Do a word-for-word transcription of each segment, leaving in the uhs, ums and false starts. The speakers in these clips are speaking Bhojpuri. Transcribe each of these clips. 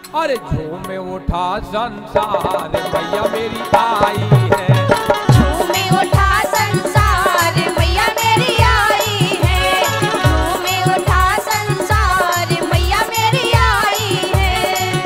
अरे झूमे उठा संसार मैया मेरी आई है। झूमे उठा संसार मैया मेरी आई है। झूमे उठा संसार मैया मेरी आई है।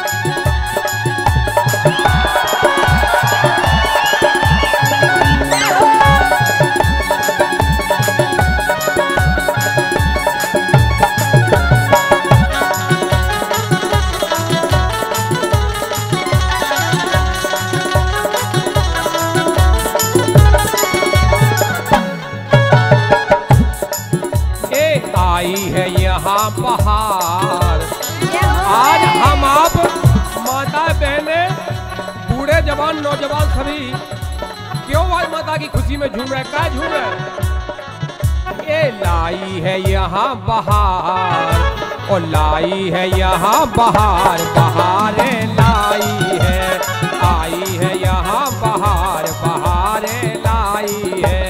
आई है यहाँ बहार। आज हम आप माता बहने बूढ़े जवान नौजवान सभी क्यों आज माता की खुशी में झूम रहे, क्या झूम रहे? ये लाई है यहाँ बहार और लाई है यहाँ बहार, बहारे लाई है। आई है यहाँ बहार, बहारे लाई है।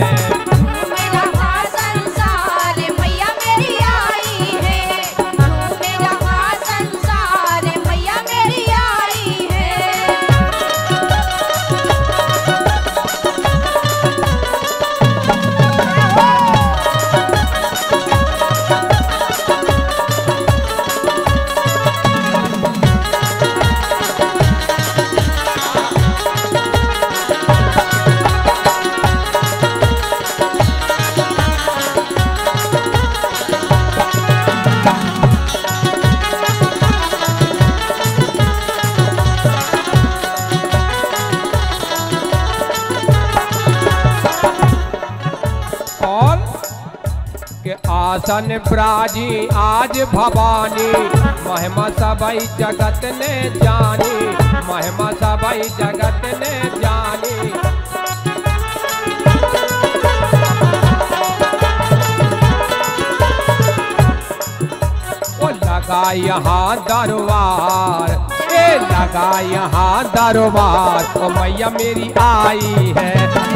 आसन प्राजी आज भवानी, महिमा सबई जगत ने जानी, महिमा सबई जगत ने जानी। ओ लगा यहाँ दरबार, ए लगा यहाँ दरबार, ओ मैया मेरी आई है।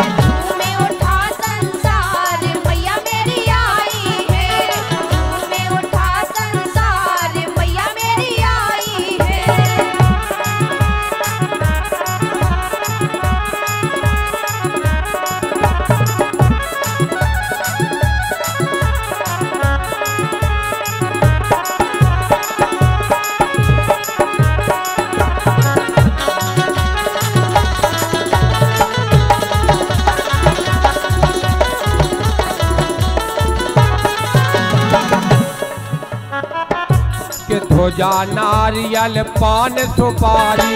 ध्वजा नारियल पान सुपारी,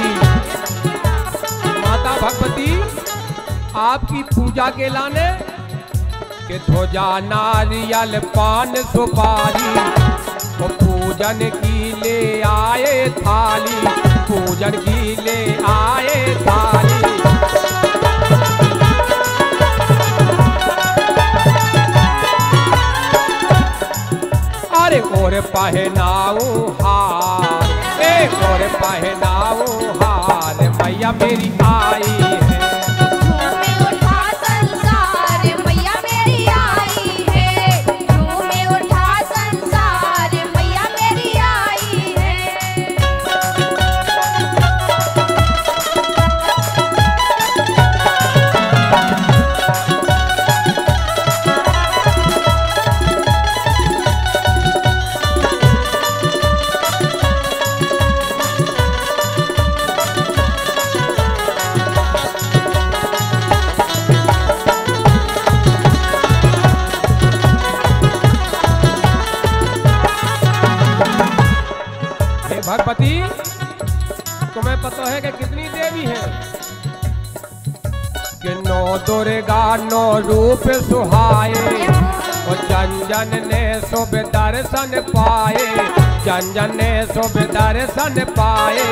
माता भगवती आपकी पूजा के लाने के ध्वजा नारियल पान सुपारी, तो पूजन की ले आए थाली, पूजन की ले आए थाली। अरे और पहनाऊ हार, एक और पहनाऊ हार, मैया मेरी आई है। झूमे उठा संसार मैया मेरी आई है। झूमे उठा संसार मैया मेरी आई है। भगवती तुम्हें पता है कि कितनी देवी है? कि नौ दुर्गा नौ रूप सुहाए, और जन जन ने शुभ दर्शन पाए, जन जन ने शुभ दर्शन पाए।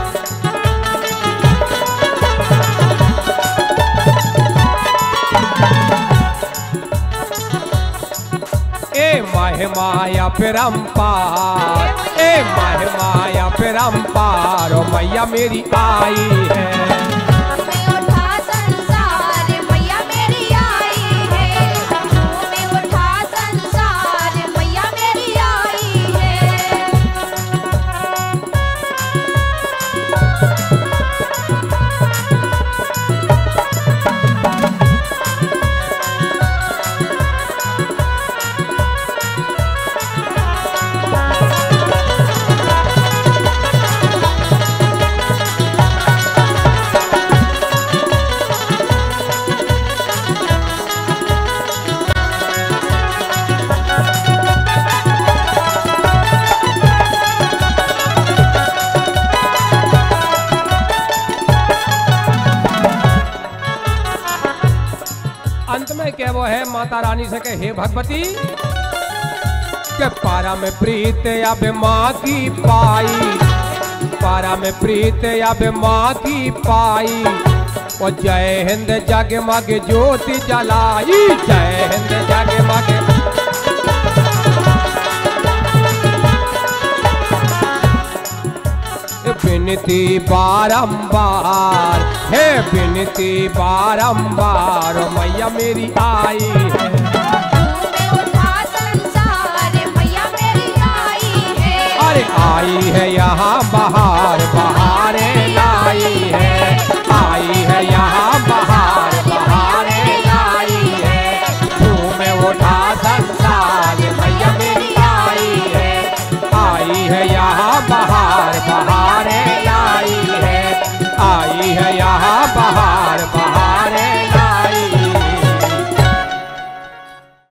ए महिमाया परम्पार, ए महिमाया परम्पार, ओ मैया मेरी आई है। में क्या वो है माता रानी से कहे, हे भगवती के पारा में प्रीत अब माँ की पाई, पारा में प्रीत अब माँ की पाई, और जय हिंद जगमग ज्योति जलाई, जय हिंद जगमग। विनती बारंबार है, विनती बारंबार मैया मेरी आई है। झूमे उठा संसार मैया मेरी आई है। अरे आई है यहाँ